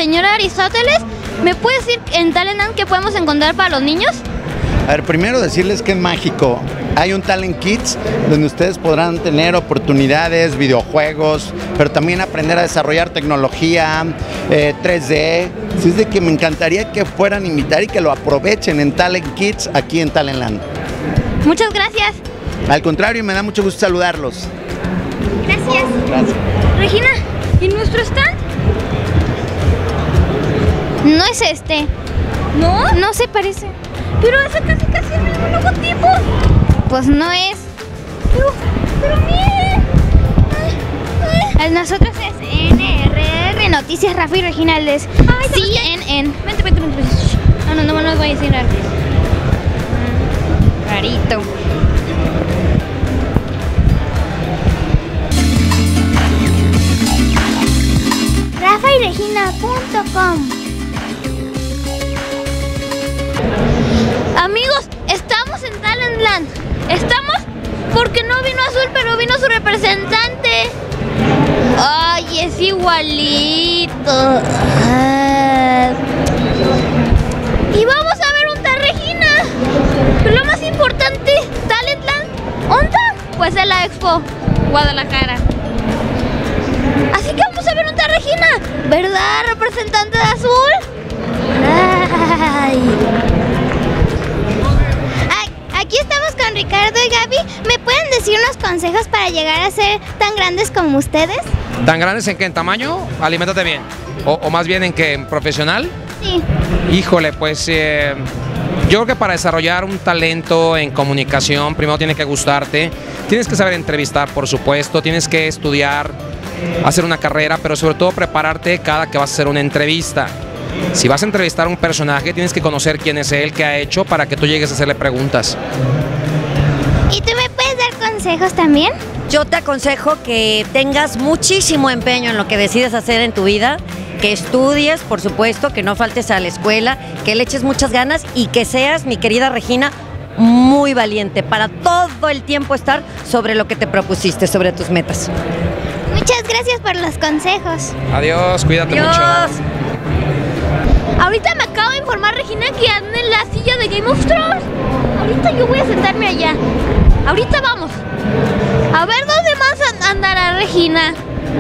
señor Aristóteles, ¿me puede decir en Talentland qué podemos encontrar para los niños? A ver, primero decirles que es mágico. Hay un Talent Kids donde ustedes podrán tener oportunidades, videojuegos, pero también aprender a desarrollar tecnología, 3D. Así es de que me encantaría que fueran a invitar y que lo aprovechen en Talent Kids aquí en Talentland. Muchas gracias. Al contrario, me da mucho gusto saludarlos. Gracias. Gracias. Regina, ¿y nuestro stand? No es este. ¿No? No se parece. Pero ese casi el mismo logotipo. Pues no es. Pero miren. Nosotros es NRR, Noticias Rafa y Reginaldes. CNN. Vente. No nos voy a decir algo. Rarito. RafaYRegina.com. Amigos, estamos en Talentland. Estamos porque no vino Azul, pero vino su representante. Ay, es igualito. Y vamos a ver un Regina. Pero lo más importante, Talentland, ¿dónde? Pues en la Expo Guadalajara. Así que vamos a ver un Regina, ¿verdad, representante de Azul? Aquí estamos con Ricardo y Gaby. ¿Me pueden decir unos consejos para llegar a ser tan grandes como ustedes? ¿Tan grandes en qué? ¿En tamaño? Aliméntate bien. ¿O más bien en qué? ¿En profesional? Sí. Híjole, pues yo creo que para desarrollar un talento en comunicación, primero tiene que gustarte. Tienes que saber entrevistar, por supuesto. Tienes que estudiar, hacer una carrera, pero sobre todo prepararte cada que vas a hacer una entrevista. Si vas a entrevistar a un personaje, tienes que conocer quién es él, qué ha hecho, para que tú llegues a hacerle preguntas. ¿Y tú me puedes dar consejos también? Yo te aconsejo que tengas muchísimo empeño en lo que decides hacer en tu vida, que estudies, por supuesto, que no faltes a la escuela, que le eches muchas ganas y que seas, mi querida Regina, muy valiente para todo el tiempo estar sobre lo que te propusiste, sobre tus metas. Muchas gracias por los consejos. Adiós, cuídate mucho. Ahorita me acabo de informar, Regina, que anda en la silla de Game of Thrones. Ahorita yo voy a sentarme allá. Ahorita vamos. A ver dónde más andará Regina.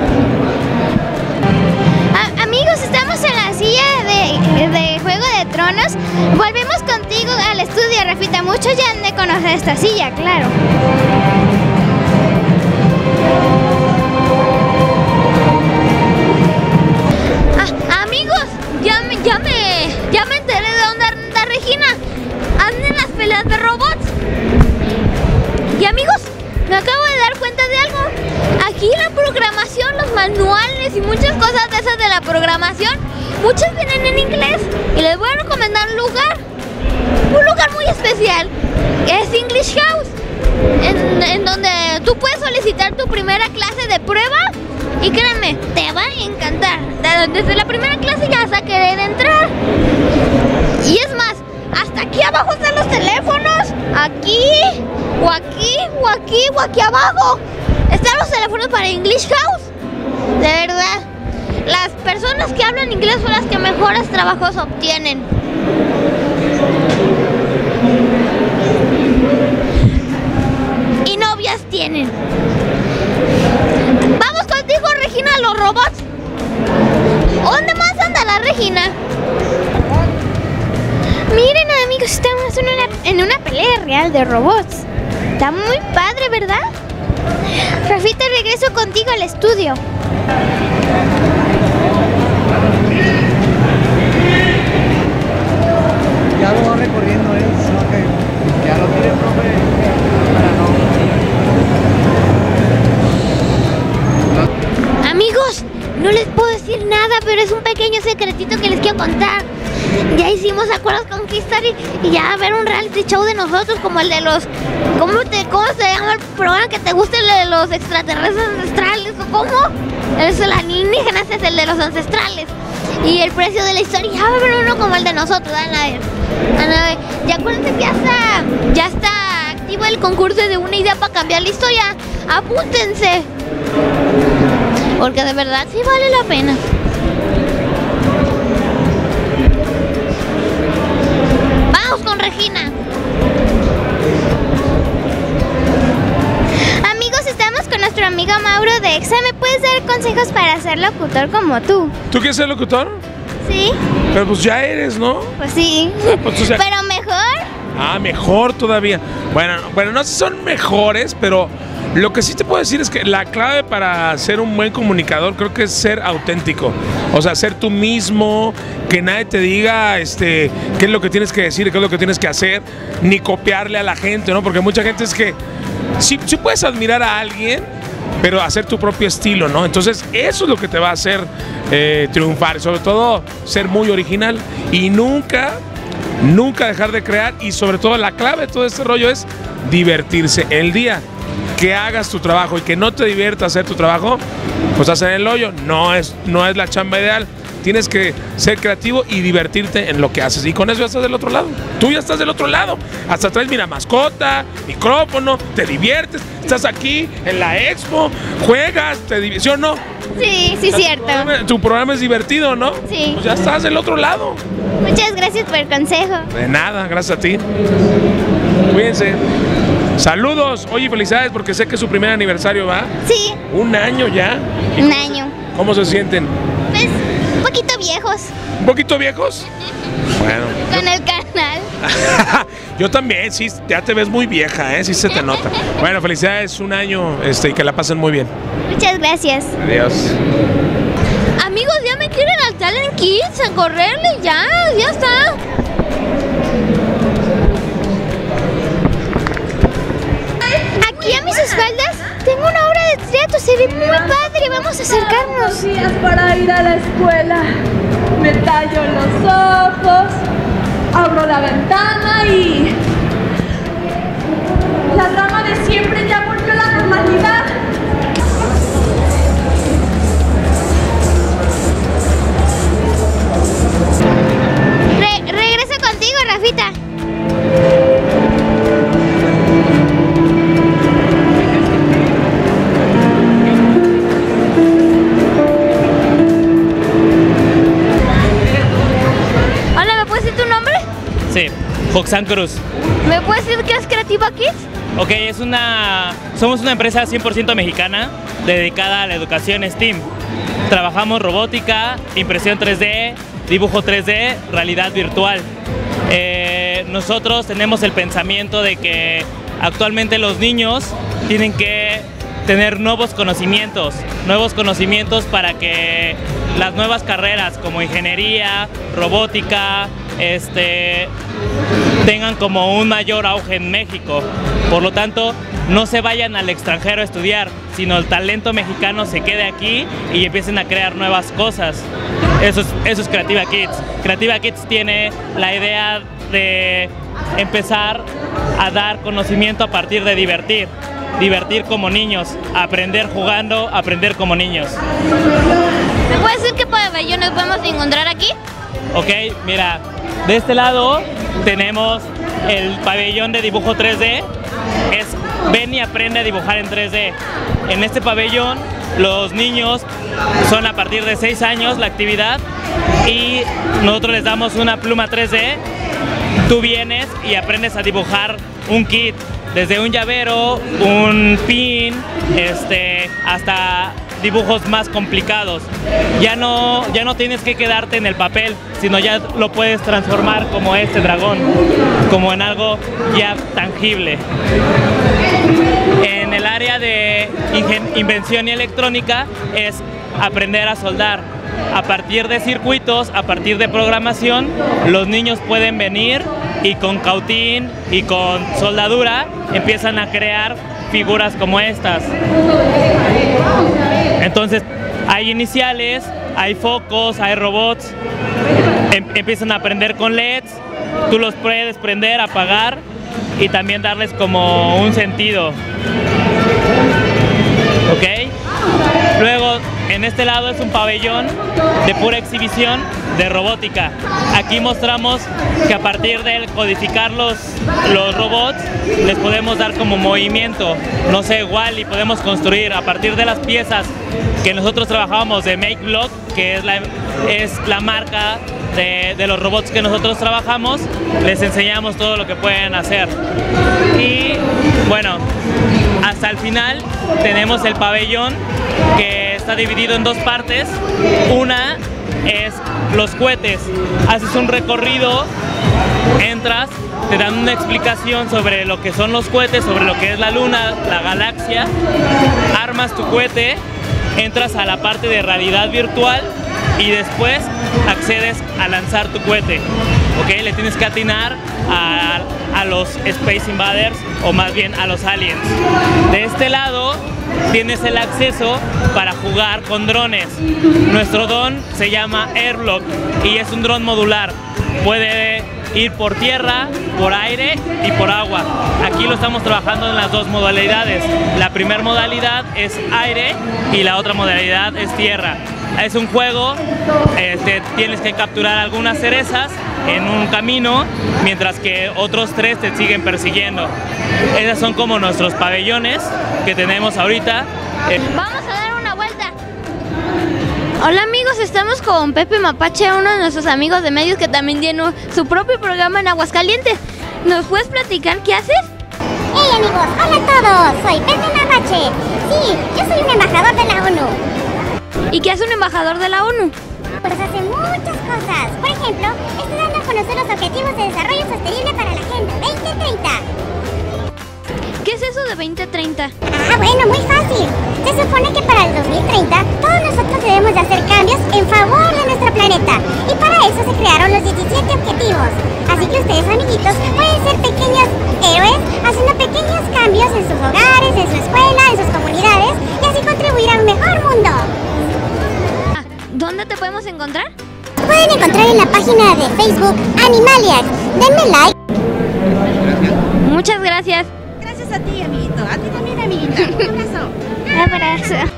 Amigos, estamos en la silla de Juego de Tronos. Volvemos contigo al estudio, Rafita. Muchos ya han de conocer esta silla, claro. Amigos, ya me enteré de dónde anda Regina. Anda en las peleas de robots. Y amigos, me acabo de dar cuenta de algo. Aquí la programación, los manuales y muchas cosas de esas de la programación, muchas vienen en inglés. Y les voy a recomendar un lugar muy especial. Es English House, en donde tú puedes solicitar tu primera clase de prueba. Y créanme, te va a encantar. Desde la primera clase ya vas a querer entrar. Y es más, hasta aquí abajo están los teléfonos. Aquí, o aquí, o aquí, o aquí abajo. Están los teléfonos para English House. De verdad, las personas que hablan inglés son las que mejores trabajos obtienen. Y novias tienen. Vamos contigo, Regina, los robots. ¿Dónde más anda la Regina? Miren, amigos, estamos en una pelea real de robots. Está muy padre, ¿verdad? Rafita, regreso contigo al estudio. Ya lo va recorriendo él, sino que ya lo quiere, profe, para no. Amigos, no les puedo decir nada, pero es un pequeño secretito que les quiero contar. Ya hicimos acuerdos con Kistar y ya ver un reality show de nosotros, como el de los... ¿Cómo se llama el programa que te gusta? El de los extraterrestres ancestrales, ¿o cómo? Es el alienígenas, es el de los ancestrales. Y el precio de la historia, ya va a haber uno como el de nosotros, van a ver. Ya acuérdense que ya está activo el concurso de una idea para cambiar la historia. Apúntense, porque de verdad sí vale la pena. Vamos con Regina. Amigos, estamos con nuestro amigo Mauro de EXA. ¿Me puedes dar consejos para ser locutor como tú? ¿Tú quieres ser locutor? Sí. Pero pues ya eres, ¿no? Pues sí. Pues, o sea, Pero mejor. Ah, mejor todavía. Bueno, no sé si son mejores, pero lo que sí te puedo decir es que la clave para ser un buen comunicador creo que es ser auténtico. O sea, ser tú mismo, que nadie te diga qué es lo que tienes que decir, qué es lo que tienes que hacer, ni copiarle a la gente, ¿no? Porque mucha gente es que sí puedes admirar a alguien, pero hacer tu propio estilo, ¿no? Entonces eso es lo que te va a hacer triunfar, sobre todo ser muy original y nunca dejar de crear, y sobre todo la clave de todo este rollo es divertirse. El día que hagas tu trabajo y que no te divierta hacer tu trabajo, pues hacer el hoyo, no es la chamba ideal. Tienes que ser creativo y divertirte en lo que haces. Y con eso ya estás del otro lado. Tú ya estás del otro lado. Hasta traes, mira, mascota, micrófono, te diviertes. Estás aquí en la expo, juegas, te diviertes, ¿sí o no? Sí, cierto. Tu programa es divertido, ¿no? Sí. Pues ya estás del otro lado. Muchas gracias por el consejo. De nada, gracias a ti. Cuídense. Saludos. Oye, felicidades porque sé que es su primer aniversario, ¿va? Sí. 1 año ya. Un año. ¿Cómo se sienten? Pues, un poquito viejos. ¿Un poquito viejos? Bueno. Con el canal. Yo también, sí, ya te ves muy vieja, ¿eh? Sí se te nota. Bueno, felicidades, 1 año y que la pasen muy bien. Muchas gracias. Adiós. Amigos, ya me quieren al Talent Kids a correrle, ya está. Aquí a mis espaldas tengo una obra de teatro, se ve muy padre, vamos a acercarnos. Días para ir a la escuela. Me tallo los ojos, abro la ventana y la drama de siempre ya volvió a la normalidad. Regreso contigo, Rafita. Hola, ¿me puedes decir tu nombre? Sí, Joxán Cruz. ¿Me puedes decir qué es Creativa Kids? Ok, somos una empresa 100% mexicana dedicada a la educación STEAM. Trabajamos robótica, impresión 3D, dibujo 3D, realidad virtual. Nosotros tenemos el pensamiento de que actualmente los niños tienen que tener nuevos conocimientos para que las nuevas carreras como ingeniería, robótica, tengan como un mayor auge en México. Por lo tanto, no se vayan al extranjero a estudiar, sino el talento mexicano se quede aquí y empiecen a crear nuevas cosas. Eso es Creativa Kids. Creativa Kids tiene la idea de empezar a dar conocimiento a partir de divertir como niños, aprender jugando, aprender como niños. ¿Me puedes decir qué pabellones podemos encontrar aquí? Ok, mira, de este lado tenemos el pabellón de dibujo 3D, ven y aprende a dibujar en 3D. En este pabellón los niños son a partir de 6 años la actividad y nosotros les damos una pluma 3D. Tú vienes y aprendes a dibujar un kit, desde un llavero, un pin, hasta dibujos más complicados. Ya no tienes que quedarte en el papel, sino ya lo puedes transformar como este dragón, como en algo ya tangible. En el área de invención y electrónica es aprender a soldar. A partir de circuitos, a partir de programación, los niños pueden venir y con cautín y con soldadura empiezan a crear figuras como estas. Entonces hay iniciales, hay focos, hay robots, empiezan a aprender con LEDs, tú los puedes prender, apagar y también darles como un sentido. ¿Ok? Luego, en este lado es un pabellón de pura exhibición de robótica. Aquí mostramos que a partir de codificar los robots, les podemos dar como movimiento. No sé, igual y podemos construir a partir de las piezas que nosotros trabajamos de Make Block, que es es la marca de los robots que nosotros trabajamos. Les enseñamos todo lo que pueden hacer. Y bueno, hasta el final tenemos el pabellón, que está dividido en dos partes. Una es los cohetes. Haces un recorrido, entras, te dan una explicación sobre lo que son los cohetes, sobre lo que es la luna, la galaxia. Armas tu cohete, entras a la parte de realidad virtual y después accedes a lanzar tu cohete. ¿Ok? Le tienes que atinar a los Space Invaders, o más bien a los aliens. De este lado tienes el acceso para jugar con drones. Nuestro dron se llama Airlock y es un dron modular. Puede ir por tierra, por aire y por agua. Aquí lo estamos trabajando en las dos modalidades. La primera modalidad es aire y la otra modalidad es tierra. Es un juego, tienes que capturar algunas cerezas en un camino, mientras que otros 3 te siguen persiguiendo. Esos son como nuestros pabellones que tenemos ahorita. Vamos a dar una vuelta. Hola amigos, estamos con Pepe Mapache, uno de nuestros amigos de medios que también tiene su propio programa en Aguascalientes. ¿Nos puedes platicar qué haces? Hey amigos, hola a todos, soy Pepe Mapache. Sí, yo soy un embajador de la ONU. ¿Y qué hace un embajador de la ONU? Pues hace muchas cosas. Por ejemplo, estoy dando a conocer los Objetivos de Desarrollo Sostenible para la Agenda 2030. ¿Qué es eso de 2030? Ah, bueno, muy fácil. Se supone que para el 2030 todos nosotros debemos de hacer cambios en favor de nuestro planeta. Y para eso se crearon los 17 objetivos. Así que ustedes, amiguitos, pueden ser pequeños héroes haciendo pequeños cambios en sus hogares, en su escuela, en sus comunidades y así contribuir a un mejor mundo. ¿Dónde te podemos encontrar? Pueden encontrar en la página de Facebook Animaliacs. Denme like. Muchas gracias. Gracias a ti, amiguito. A ti también, amiguita. Un abrazo. Un abrazo.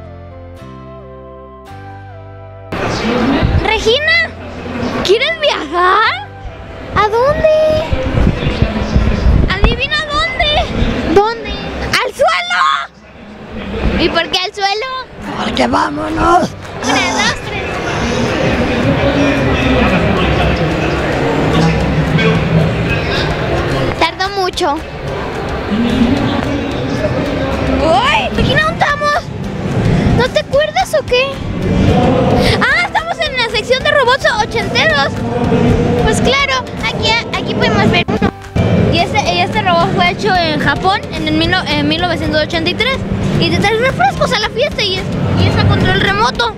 Regina, ¿quieres viajar? ¿A dónde? Adivina dónde. ¿Dónde? ¡Al suelo! ¿Y por qué al suelo? Porque vámonos. 1, 2, 3. Tardó mucho. ¡Uy! Regina, ¿dónde estamos? ¿No te acuerdas o qué? ¡Ah! Estamos en la sección de robots ochenteros. Pues claro, aquí podemos ver uno. Y este robot fue hecho en Japón en 1983. Y te trae refrescos a la fiesta y es a control remoto.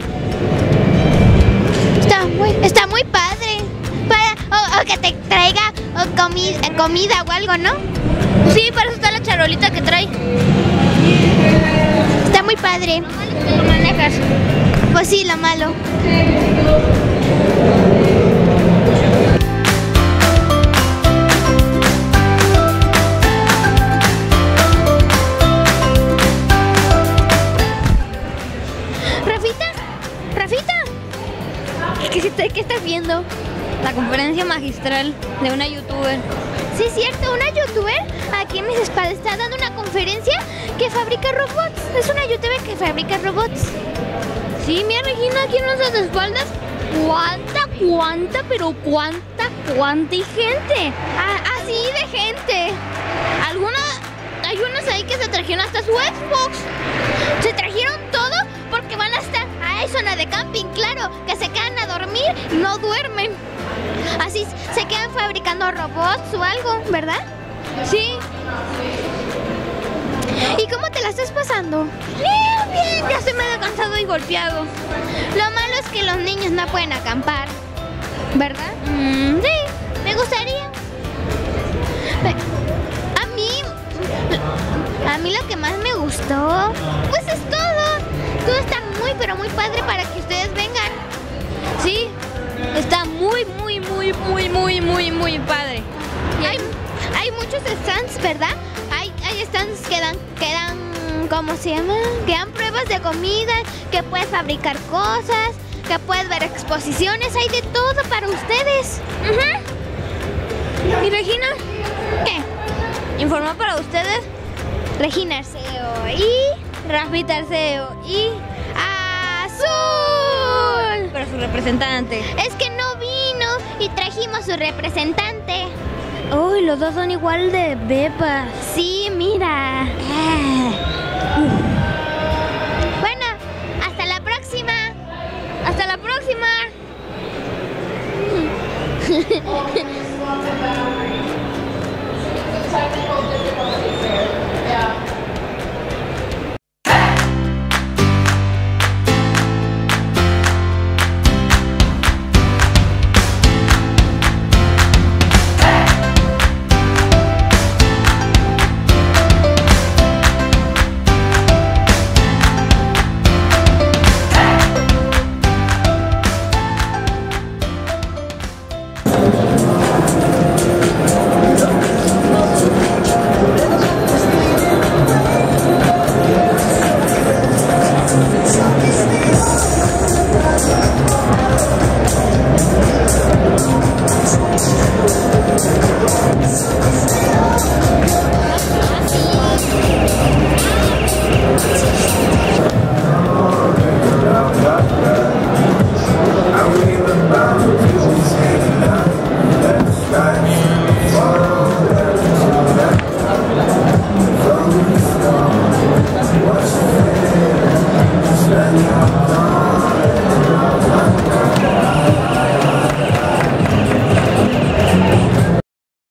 Está muy padre. O que te traiga comida o algo, ¿no? Sí, para eso está la charolita que trae. Está muy padre. ¿Lo manejas? Pues sí, lo malo. ¿Qué estás viendo? La conferencia magistral de una youtuber. Sí, es cierto, una youtuber aquí en mis espaldas está dando una conferencia que fabrica robots. Es una youtuber que fabrica robots. Sí, mira Regina, aquí en nuestras espaldas. ¿Cuánta y gente? Así de gente. Hay unos ahí que se trajeron hasta su Xbox. Se trajeron todo porque van hasta a zona de camping, claro, que se quedan a dormir, no duermen. Así se quedan fabricando robots o algo, ¿verdad? Sí. ¿Y cómo te la estás pasando? Bien, ya estoy medio cansado y golpeado. Lo malo es que los niños no pueden acampar, ¿verdad? Sí, me gustaría. A mí lo que más me gustó, pues es todo. Todo está muy, pero muy padre para que ustedes vengan. Sí, está muy padre. Y hay muchos stands, ¿verdad? Hay stands que dan, ¿cómo se llama? Que dan pruebas de comida, que puedes fabricar cosas, que puedes ver exposiciones, hay de todo para ustedes. ¿Y Regina? ¿Qué? Informó para ustedes Regina Arceo y Rafita Arceo y Azul. Pero su representante? Es que no vino y trajimos su representante. Uy, los dos son igual de bebas. Sí, mira. Bueno, hasta la próxima. Hasta la próxima.